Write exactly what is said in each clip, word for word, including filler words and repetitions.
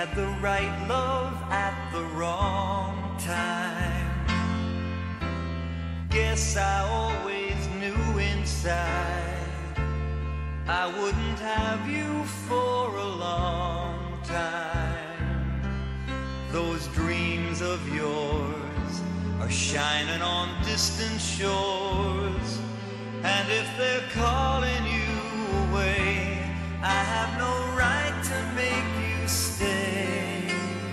had the right love at the wrong time. Guess I always knew inside I wouldn't have you for a long time. Those dreams of yours are shining on distant shores, and if they're calling you away, I have no right to make you stay.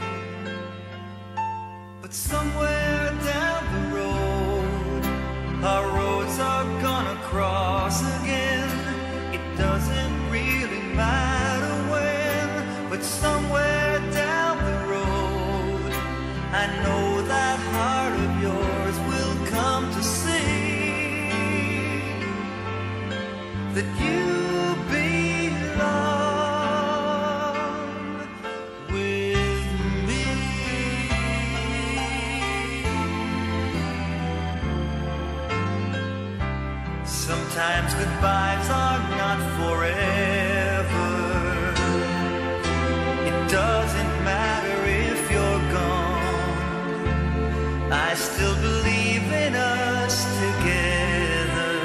But somewhere down the road, our roads are gonna cross again. It doesn't really matter when, but somewhere down the road, I know that heart of yours will come to see that you sometimes goodbyes are not forever. It doesn't matter if you're gone, I still believe in us together.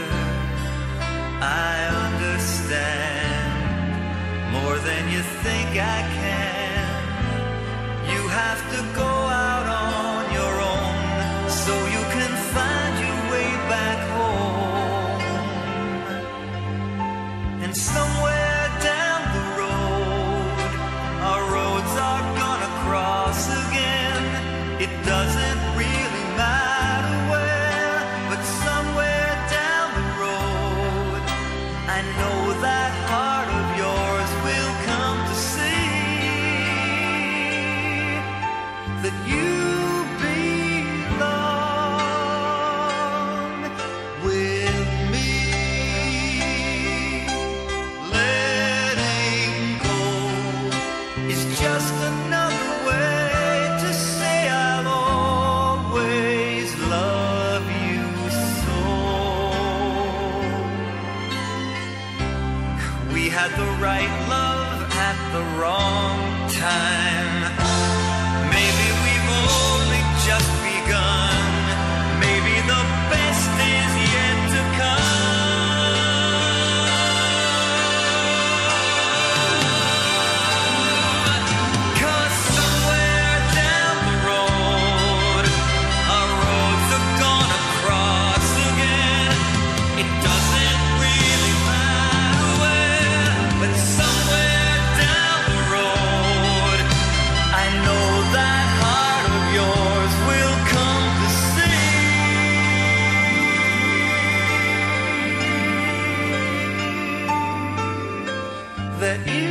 I understand more than you think I can. You have to go out on your own so you can find your way back home. And somewhere down the road, our roads are gonna cross again. It doesn't really matter where, but somewhere down the road, I know that heart of yours will come to see that you belong with me. It's just another way to say I'll always love you so. We had the right love at the wrong time. Maybe we've only just begun. Maybe the best is yet to come. That you